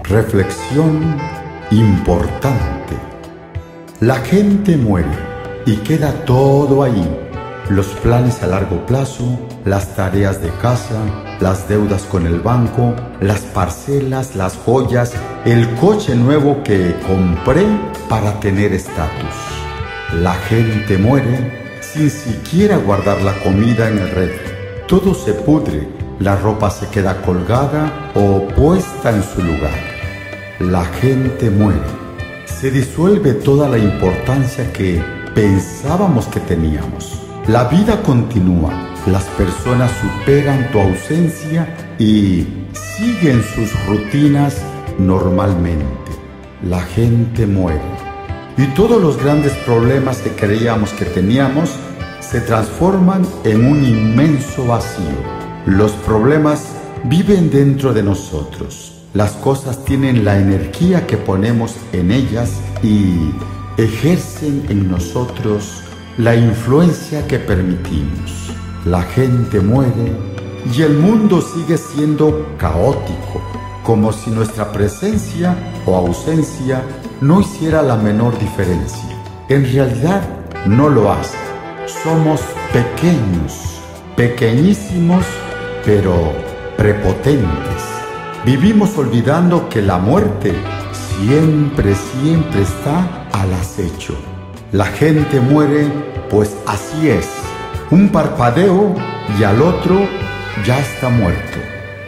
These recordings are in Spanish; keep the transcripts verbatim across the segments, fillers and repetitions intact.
Reflexión importante. La gente muere y queda todo ahí. Los planes a largo plazo, las tareas de casa, las deudas con el banco, las parcelas, las joyas, el coche nuevo que compré para tener estatus. La gente muere sin siquiera guardar la comida en el refri. Todo se pudre, la ropa se queda colgada o puesta en su lugar. La gente muere. Se disuelve toda la importancia que pensábamos que teníamos. La vida continúa, las personas superan tu ausencia y siguen sus rutinas normalmente. La gente muere. Y todos los grandes problemas que creíamos que teníamos se transforman en un inmenso vacío. Los problemas viven dentro de nosotros. Las cosas tienen la energía que ponemos en ellas y ejercen en nosotros la influencia que permitimos. La gente muere y el mundo sigue siendo caótico, como si nuestra presencia o ausencia no hiciera la menor diferencia. En realidad no lo hace. Somos pequeños, pequeñísimos, pero prepotentes. Vivimos olvidando que la muerte siempre, siempre está al acecho. La gente muere, pues así es. Un parpadeo y al otro ya está muerto.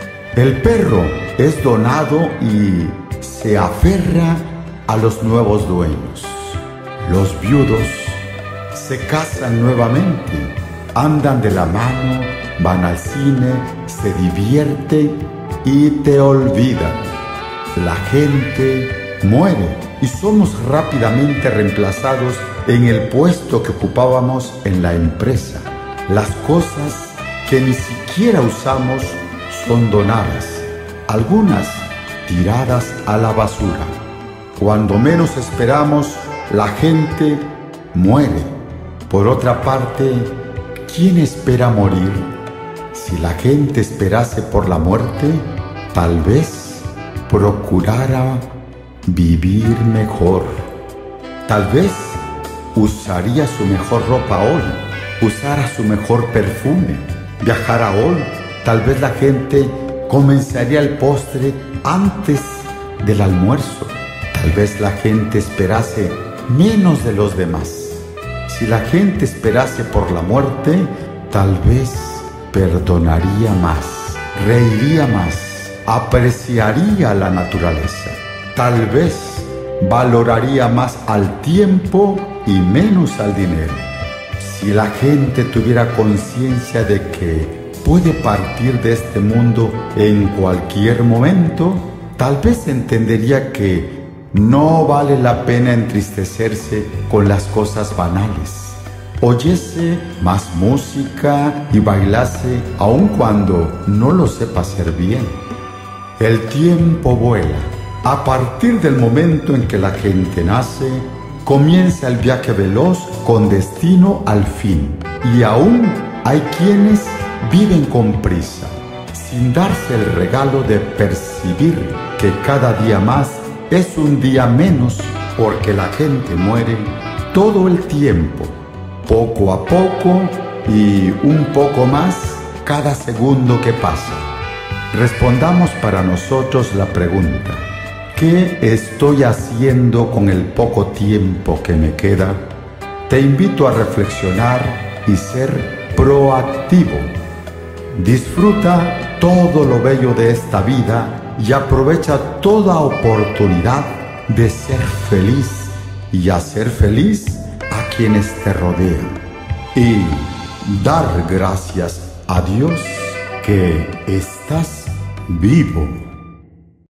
El perro es donado y se aferra a los nuevos dueños. Los viudos se casan nuevamente, andan de la mano, van al cine, se divierten y te olvidan. La gente muere y somos rápidamente reemplazados en el puesto que ocupábamos en la empresa. Las cosas que ni siquiera usamos son donadas, algunas tiradas a la basura. Cuando menos esperamos, la gente muere. Por otra parte, ¿quién espera morir? Si la gente esperase por la muerte, tal vez procurara vivir mejor. Tal vez usaría su mejor ropa hoy, usara su mejor perfume, viajara hoy. Tal vez la gente comenzaría el postre antes del almuerzo. Tal vez la gente esperase menos de los demás. Si la gente esperase por la muerte, tal vez perdonaría más, reiría más, apreciaría la naturaleza. Tal vez valoraría más al tiempo y menos al dinero. Si la gente tuviera conciencia de que puede partir de este mundo en cualquier momento, tal vez entendería que no vale la pena entristecerse con las cosas banales. Oyese más música y bailase aun cuando no lo sepa hacer bien. El tiempo vuela. A partir del momento en que la gente nace, comienza el viaje veloz con destino al fin. Y aún hay quienes viven con prisa, sin darse el regalo de percibir que cada día más es un día menos, porque la gente muere todo el tiempo, poco a poco y un poco más cada segundo que pasa. Respondamos para nosotros la pregunta: ¿qué estoy haciendo con el poco tiempo que me queda? Te invito a reflexionar y ser proactivo. Disfruta todo lo bello de esta vida y aprovecha toda oportunidad de ser feliz y hacer feliz a quienes te rodean. Y dar gracias a Dios que estás vivo.